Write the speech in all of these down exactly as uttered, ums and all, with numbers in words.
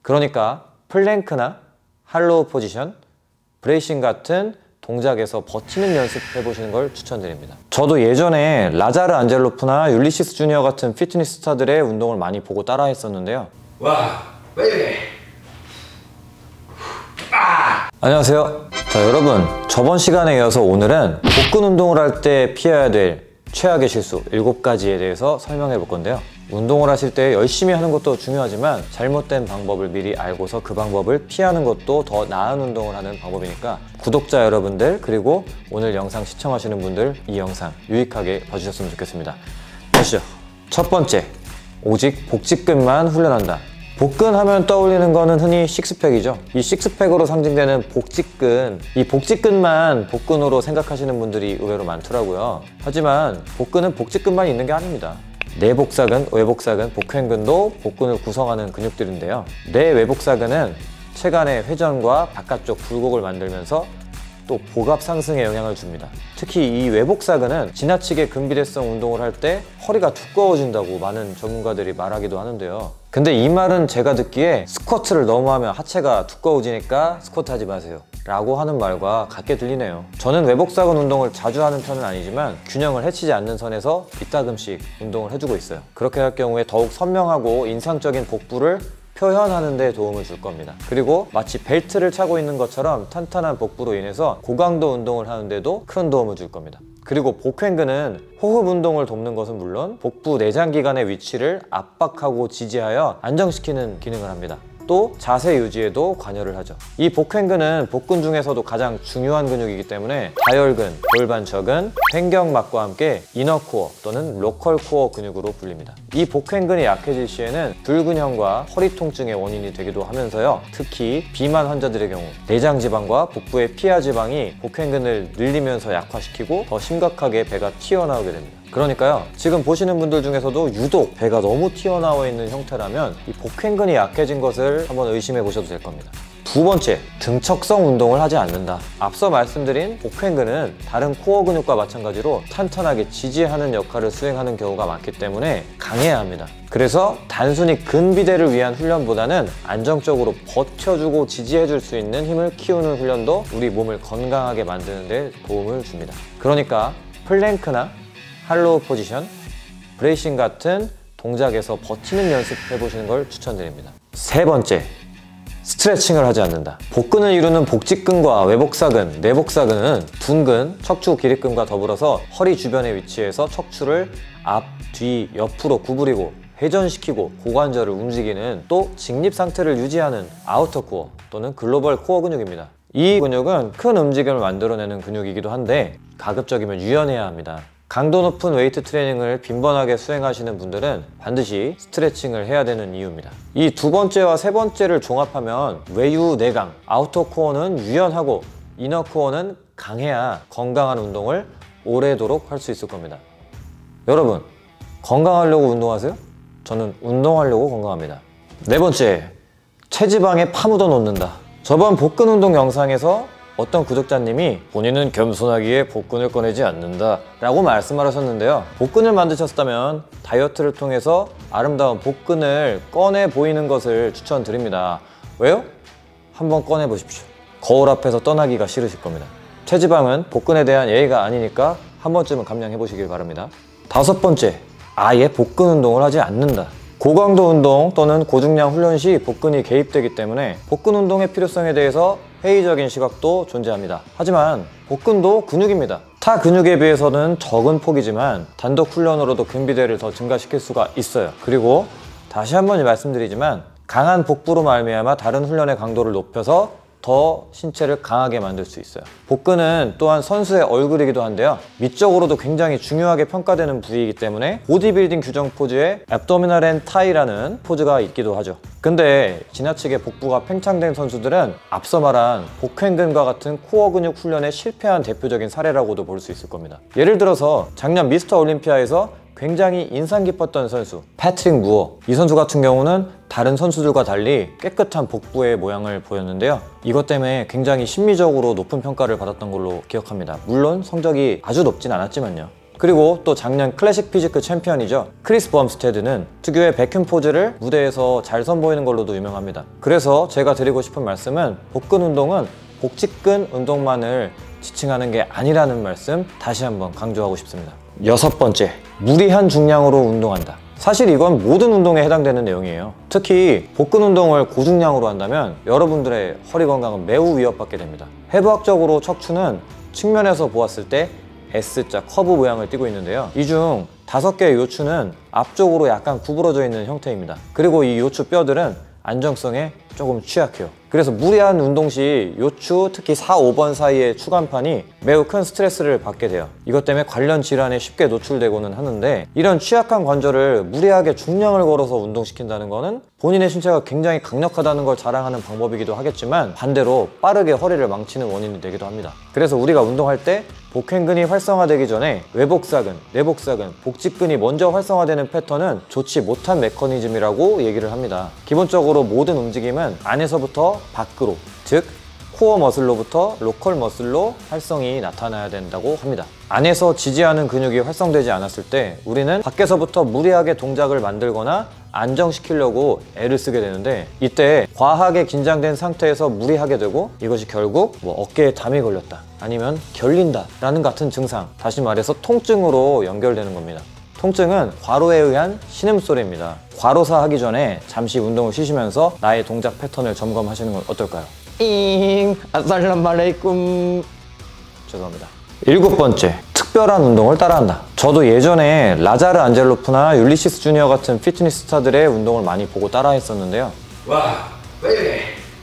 그러니까 플랭크나 할로우 포지션, 브레이싱 같은 동작에서 버티는 연습해 보시는 걸 추천드립니다. 저도 예전에 라자르 안젤로프나 율리시스 주니어 같은 피트니스 스타들의 운동을 많이 보고 따라 했었는데요. 와, 왜 이래? 아! 안녕하세요. 자, 여러분, 저번 시간에 이어서 오늘은 복근 운동을 할 때 피해야 될 최악의 실수 일곱 가지에 대해서 설명해 볼 건데요. 운동을 하실 때 열심히 하는 것도 중요하지만 잘못된 방법을 미리 알고서 그 방법을 피하는 것도 더 나은 운동을 하는 방법이니까 구독자 여러분들 그리고 오늘 영상 시청하시는 분들 이 영상 유익하게 봐주셨으면 좋겠습니다. 보시죠. 첫 번째, 오직 복직근만 훈련한다. 복근 하면 떠올리는 거는 흔히 식스팩이죠. 이 식스팩으로 상징되는 복직근, 이 복직근만 복근으로 생각하시는 분들이 의외로 많더라고요. 하지만 복근은 복직근만 있는 게 아닙니다. 내복사근, 외복사근, 복횡근도 복근을 구성하는 근육들인데요. 내외복사근은 체간의 회전과 바깥쪽 굴곡을 만들면서 또 복압 상승에 영향을 줍니다. 특히 이 외복사근은 지나치게 근비대성 운동을 할 때 허리가 두꺼워진다고 많은 전문가들이 말하기도 하는데요. 근데 이 말은 제가 듣기에 스쿼트를 너무 하면 하체가 두꺼워지니까 스쿼트 하지 마세요 라고 하는 말과 같게 들리네요. 저는 외복사근 운동을 자주 하는 편은 아니지만 균형을 해치지 않는 선에서 이따금씩 운동을 해주고 있어요. 그렇게 할 경우에 더욱 선명하고 인상적인 복부를 표현하는 데 도움을 줄 겁니다. 그리고 마치 벨트를 차고 있는 것처럼 탄탄한 복부로 인해서 고강도 운동을 하는데도 큰 도움을 줄 겁니다. 그리고 복횡근은 호흡 운동을 돕는 것은 물론 복부 내장기관의 위치를 압박하고 지지하여 안정시키는 기능을 합니다. 또 자세 유지에도 관여를 하죠. 이 복횡근은 복근 중에서도 가장 중요한 근육이기 때문에 다혈근, 골반척은 횡격막과 함께 이너코어 또는 로컬코어 근육으로 불립니다. 이 복횡근이 약해질 시에는 불근형과 허리 통증의 원인이 되기도 하면서요. 특히 비만 환자들의 경우 내장 지방과 복부의 피하 지방이 복횡근을 늘리면서 약화시키고 더 심각하게 배가 튀어나오게 됩니다. 그러니까요, 지금 보시는 분들 중에서도 유독 배가 너무 튀어나와 있는 형태라면 이 복횡근이 약해진 것을 한번 의심해 보셔도 될 겁니다. 두 번째, 등척성 운동을 하지 않는다. 앞서 말씀드린 복횡근은 다른 코어 근육과 마찬가지로 탄탄하게 지지하는 역할을 수행하는 경우가 많기 때문에 강해야 합니다. 그래서 단순히 근비대를 위한 훈련보다는 안정적으로 버텨주고 지지해줄 수 있는 힘을 키우는 훈련도 우리 몸을 건강하게 만드는 데 도움을 줍니다. 그러니까 플랭크나 할로우 포지션, 브레이싱 같은 동작에서 버티는 연습해 보시는 걸 추천드립니다. 세 번째, 스트레칭을 하지 않는다. 복근을 이루는 복직근과 외복사근, 내복사근은 둔근, 척추 기립근과 더불어서 허리 주변에 위치해서 척추를 앞, 뒤, 옆으로 구부리고 회전시키고 고관절을 움직이는 또 직립 상태를 유지하는 아우터 코어 또는 글로벌 코어 근육입니다. 이 근육은 큰 움직임을 만들어내는 근육이기도 한데 가급적이면 유연해야 합니다. 강도 높은 웨이트 트레이닝을 빈번하게 수행하시는 분들은 반드시 스트레칭을 해야 되는 이유입니다. 이 두 번째와 세 번째를 종합하면 외유 내강, 아우터 코어는 유연하고 이너 코어는 강해야 건강한 운동을 오래도록 할 수 있을 겁니다. 여러분, 건강하려고 운동하세요? 저는 운동하려고 건강합니다. 네 번째, 체지방에 파묻어 놓는다. 저번 복근 운동 영상에서 어떤 구독자님이 본인은 겸손하기에 복근을 꺼내지 않는다 라고 말씀을 하셨는데요. 복근을 만드셨다면 다이어트를 통해서 아름다운 복근을 꺼내 보이는 것을 추천드립니다. 왜요? 한번 꺼내 보십시오. 거울 앞에서 떠나기가 싫으실 겁니다. 체지방은 복근에 대한 예의가 아니니까 한 번쯤은 감량해 보시길 바랍니다. 다섯 번째, 아예 복근 운동을 하지 않는다. 고강도 운동 또는 고중량 훈련 시 복근이 개입되기 때문에 복근 운동의 필요성에 대해서 회의적인 시각도 존재합니다. 하지만 복근도 근육입니다. 타 근육에 비해서는 적은 폭이지만 단독 훈련으로도 근비대를 더 증가시킬 수가 있어요. 그리고 다시 한번 말씀드리지만 강한 복부로 말미암아 다른 훈련의 강도를 높여서 더 신체를 강하게 만들 수 있어요. 복근은 또한 선수의 얼굴이기도 한데요. 미적으로도 굉장히 중요하게 평가되는 부위이기 때문에 보디빌딩 규정 포즈에 앱도미널 앤 타이라는 포즈가 있기도 하죠. 근데 지나치게 복부가 팽창된 선수들은 앞서 말한 복횡근과 같은 코어 근육 훈련에 실패한 대표적인 사례라고도 볼 수 있을 겁니다. 예를 들어서 작년 미스터 올림피아에서 굉장히 인상 깊었던 선수 패트릭 무어, 이 선수 같은 경우는 다른 선수들과 달리 깨끗한 복부의 모양을 보였는데요. 이것 때문에 굉장히 심리적으로 높은 평가를 받았던 걸로 기억합니다. 물론 성적이 아주 높진 않았지만요. 그리고 또 작년 클래식 피지크 챔피언이죠. 크리스 범스테드는 특유의 백흉 포즈를 무대에서 잘 선보이는 걸로도 유명합니다. 그래서 제가 드리고 싶은 말씀은 복근 운동은 복직근 운동만을 지칭하는 게 아니라는 말씀 다시 한번 강조하고 싶습니다. 여섯 번째, 무리한 중량으로 운동한다. 사실 이건 모든 운동에 해당되는 내용이에요. 특히 복근 운동을 고중량으로 한다면 여러분들의 허리 건강은 매우 위협받게 됩니다. 해부학적으로 척추는 측면에서 보았을 때 S자 커브 모양을 띠고 있는데요. 이 중 다섯 개의 요추는 앞쪽으로 약간 구부러져 있는 형태입니다. 그리고 이 요추 뼈들은 안정성에 조금 취약해요. 그래서 무리한 운동 시 요추, 특히 사, 오 번 사이의 추간판이 매우 큰 스트레스를 받게 돼요. 이것 때문에 관련 질환에 쉽게 노출되고는 하는데, 이런 취약한 관절을 무리하게 중량을 걸어서 운동시킨다는 거는 본인의 신체가 굉장히 강력하다는 걸 자랑하는 방법이기도 하겠지만, 반대로 빠르게 허리를 망치는 원인이 되기도 합니다. 그래서 우리가 운동할 때 복횡근이 활성화되기 전에 외복사근, 내복사근, 복직근이 먼저 활성화되는 패턴은 좋지 못한 메커니즘이라고 얘기를 합니다. 기본적으로 모든 움직임은 안에서부터 밖으로, 즉 코어 머슬로부터 로컬 머슬로 활성이 나타나야 된다고 합니다. 안에서 지지하는 근육이 활성되지 않았을 때 우리는 밖에서부터 무리하게 동작을 만들거나 안정시키려고 애를 쓰게 되는데, 이때 과하게 긴장된 상태에서 무리하게 되고 이것이 결국 뭐 어깨에 담이 걸렸다, 아니면 결린다 라는 같은 증상, 다시 말해서 통증으로 연결되는 겁니다. 통증은 과로에 의한 신음소리입니다. 과로사 하기 전에 잠시 운동을 쉬시면서 나의 동작 패턴을 점검하시는 건 어떨까요? 잉, 아살람말레이쿰. 죄송합니다. 일곱 번째, 특별한 운동을 따라한다. 저도 예전에 라자르 안젤로프나 율리시스 주니어 같은 피트니스 스타들의 운동을 많이 보고 따라 했었는데요. 와, 왜 이래?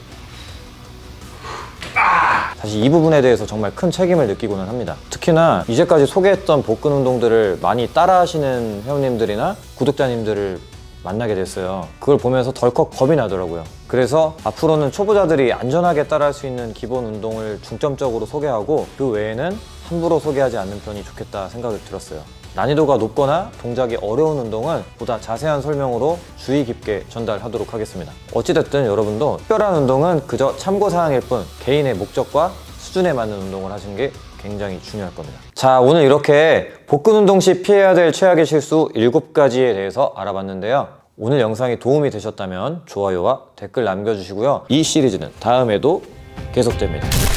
사실 이 부분에 대해서 정말 큰 책임을 느끼고는 합니다. 특히나 이제까지 소개했던 복근 운동들을 많이 따라 하시는 회원님들이나 구독자님들을 만나게 됐어요. 그걸 보면서 덜컥 겁이 나더라고요. 그래서 앞으로는 초보자들이 안전하게 따라할 수 있는 기본 운동을 중점적으로 소개하고, 그 외에는 함부로 소개하지 않는 편이 좋겠다 생각이 들었어요. 난이도가 높거나 동작이 어려운 운동은 보다 자세한 설명으로 주의 깊게 전달하도록 하겠습니다. 어찌됐든 여러분도 특별한 운동은 그저 참고사항일 뿐, 개인의 목적과 수준에 맞는 운동을 하시는 게 굉장히 중요할 겁니다. 자, 오늘 이렇게 복근 운동 시 피해야 될 최악의 실수 일곱 가지에 대해서 알아봤는데요. 오늘 영상이 도움이 되셨다면 좋아요와 댓글 남겨주시고요. 이 시리즈는 다음에도 계속됩니다.